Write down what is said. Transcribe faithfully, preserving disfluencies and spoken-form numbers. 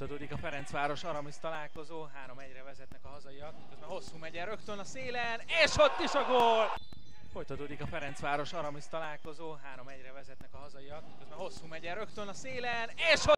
Folytatódik a Ferencváros Aramis találkozó, három egyre vezetnek a hazaiak, miközben Hosszú megye rögtön a szélen, és ott is a gól! Folytatódik a Ferencváros Aramis találkozó, három egyre vezetnek a hazaiak, miközben Hosszú megye rögtön a szélen, és ott